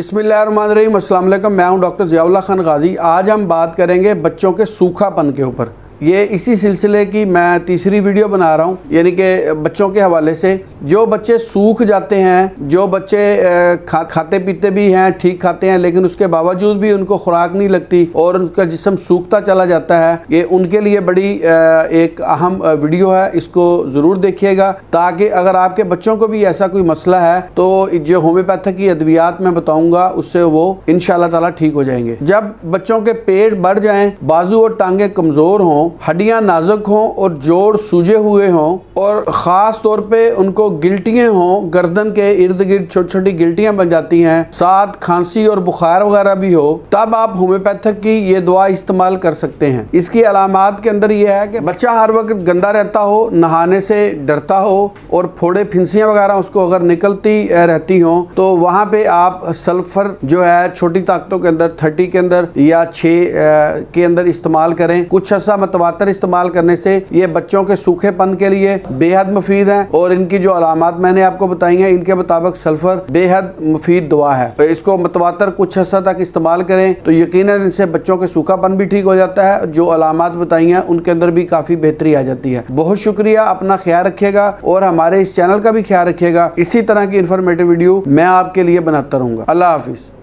बिस्मिल्लाहिर्रहमानिर्रहीम, अस्सलाम वालेकुम। मैं हूं डॉक्टर ज़ियाउल्लाह खान गाजी। आज हम बात करेंगे बच्चों के सूखापन के ऊपर। ये इसी सिलसिले की मैं तीसरी वीडियो बना रहा हूँ, यानी कि बच्चों के हवाले से। जो बच्चे सूख जाते हैं, जो बच्चे खाते पीते भी हैं, ठीक खाते हैं, लेकिन उसके बावजूद भी उनको खुराक नहीं लगती और उनका जिस्म सूखता चला जाता है, ये उनके लिए बड़ी एक अहम वीडियो है। इसको ज़रूर देखिएगा ताकि अगर आपके बच्चों को भी ऐसा कोई मसला है तो जो होम्योपैथिक की अद्वियात मैं बताऊँगा उससे वो इंशाअल्लाह ताला ठीक हो जाएंगे। जब बच्चों के पेट बढ़ जाएँ, बाजू और टांगें कमज़ोर हों, हड्डियां नाजुक हों और जोड़ सूजे हुए हों और ख़ास तौर पे उनको गिल्टियाँ हों, गर्दन के इर्द गिर्द छोटी छोटी गिल्टियाँ बन जाती हैं, साथ खांसी और बुखार वगैरह भी हो, तब आप होम्योपैथिक की ये दवा इस्तेमाल कर सकते हैं। इसकी अलामात के अंदर ये है कि बच्चा हर वक्त गंदा रहता हो, नहाने से डरता हो और फोड़े फिंसियाँ वगैरह उसको अगर निकलती रहती हों, तो वहाँ पे आप सल्फर जो है छोटी ताकतों के अंदर 30 के अंदर या 6 के अंदर इस्तेमाल करें। कुछ ऐसा मतवातर इस्तेमाल करने से ये बच्चों के सूखेपन के लिए बेहद मुफीद है और इनकी जो अलामात मैंने आपको बताई हैं, इनके मुताबिक सल्फर बेहद मुफीद दवा है। तो इसको मतवातर कुछ अर्सा तक इस्तेमाल करें तो यकीनन इनसे बच्चों के सूखापन भी ठीक हो जाता है। जो अलामात बताई हैं उनके अंदर भी काफ़ी बेहतरी आ जाती है। बहुत शुक्रिया, अपना ख्याल रखिएगा और हमारे इस चैनल का भी ख्याल रखिएगा। इसी तरह की इंफॉर्मेटिव वीडियो मैं आपके लिए बनाता रहूँगा। अल्लाह हाफिज़।